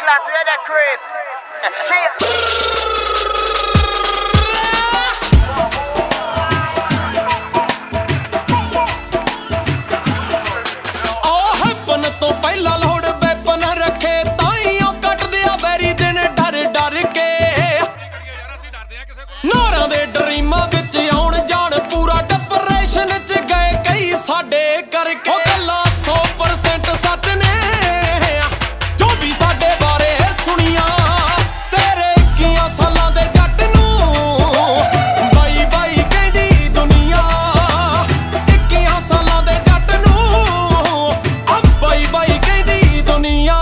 clock to the crib. तो पहला लोड़ वेपन रखे ताइयों कट दिया बैरी दिन डर डर के नारा दे ड्रीमां विच आउण जाण पूरा डिप्रेशन च गए कई साडे करके गल्लां 100% सच ने जो भी साडे बारे सुनिया तेरे 21 सालां दे जट नूं बाई बाई कहदी दुनिया 21 सालां दे जट नूं बाई बाई कहदी दुनिया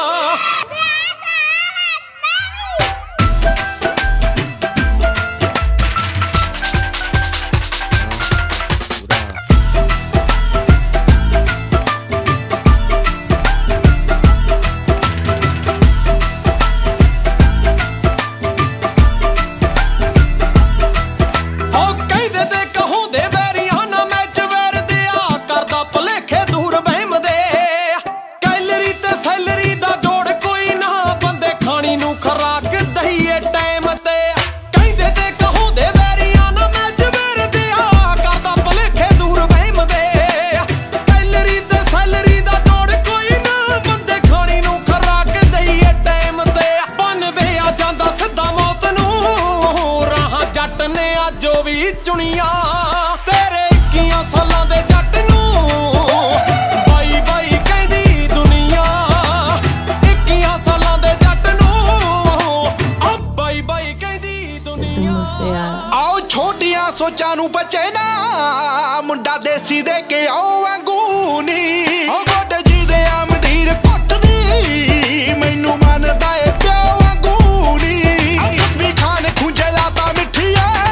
जो भी चुनिया तेरे 21 सालां दे जट नूं बाई बाई कहदी दुनिया 21 सालां दे जट नूं बाई बाई कहदी दुनिया आओ छोटियां सोचां नूं बचे ना मुंडा देसी दे के आओ वांगू नी ओ गोडे जी दे आमडीर कुੱਟਦੀ मैनू मनदा ए प्यो वांगू नी कभी खान खुंजे लाता मिठी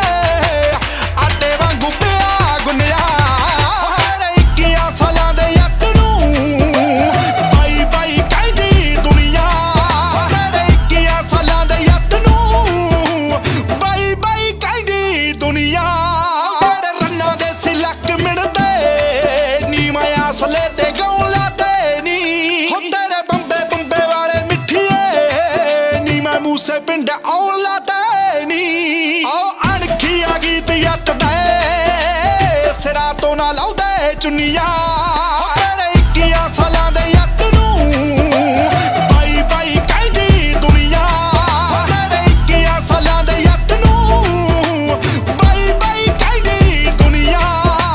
से पिंड आउण लाते नी आओ अणखी आ गीत यत दे सिरा तो ना लाउदे चुनिया तेरे 21 सालां दे यत नूं बाई बाई कहदी दुनिया तेरे 21 सालां दे यत नूं बाई बाई कहदी दुनिया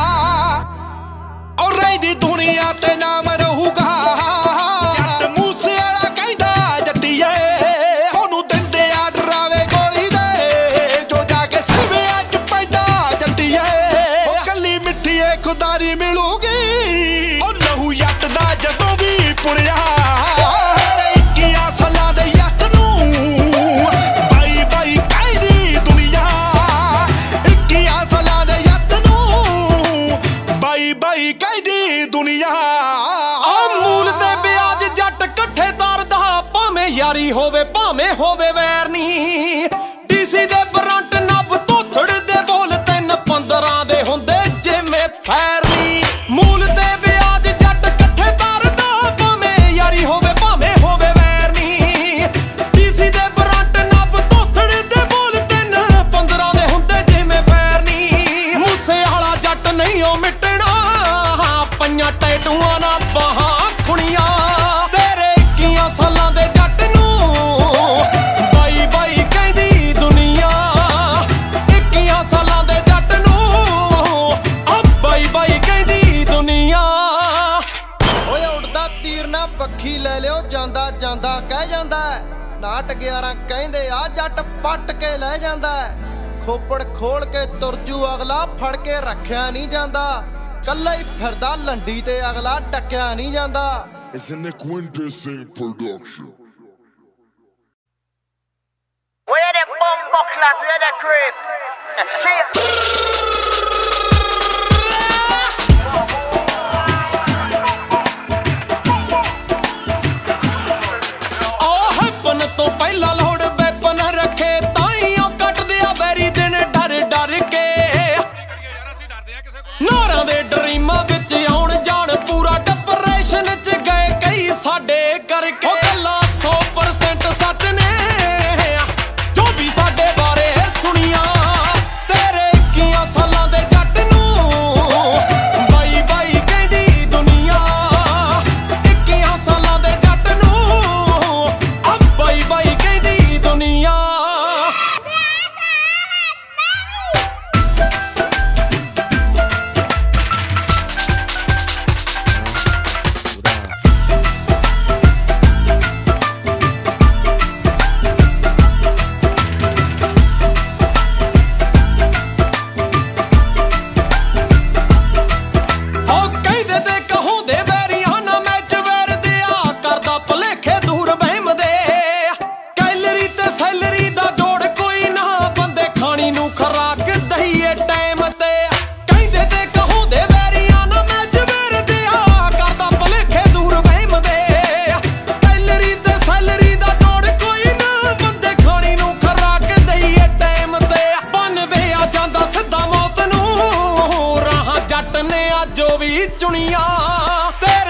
और रहिदी दुनिया ते नाम रहूगा खुदारी मिलूगी और लहू यत दा जदों भी पुणिया 21 सालां दे यत नूं बाई बाई कहदी दुनिया 21 सालां दे यत नूं बाई बाई कहदी दुनिया आ मूल ते ब्याज जट कट्ठे तरदा भावें यारी होवे भावें होवे वैर नी डीसी दे बरंट नब तोथड़ दे बोल 3-15 दे हुंदे फैरनी मूल ते ब्याज जट कट्ठे तरदा भावें यारी होवे भावें होवे वैरनी डीसी दे बरंट नब तोथड़ दे बोल 3-15 दे हुंदे जिवें फैरनी मूसे वाला जट नहीं ओ मिटना पंजां टैटूआं ना बाहां खुणियां तेरे 21 सालां दे जट नूं बाई बाई कहदी दुनिया 21 सालां दे जट नूं बाई बाई कहदी दुनिया ओए उड़दा तीर ना पक्खी ले लियो जांदा जांदा कह जांदा नाट 11 कहंदे आ जट पट के ले जांदा खोपड़ खोल के तुरजू अगला फड़ के रखिया नहीं जांदा कल्ला ही फिरदा लंडी ते अगला टक्या नहीं जांदा It's an Quintessing production. Where the bumbo clock to the crib. तो पहला लोड़ वेपन रखे ताइयों कट दिया बैरी दिन डर डर के नारा दे ड्रीमां विच आउण जाण पूरा डिप्रेशन च गए कई साडे करके गल्लां 100% ਚੁਣੀਆਂ ਤੇਰੇ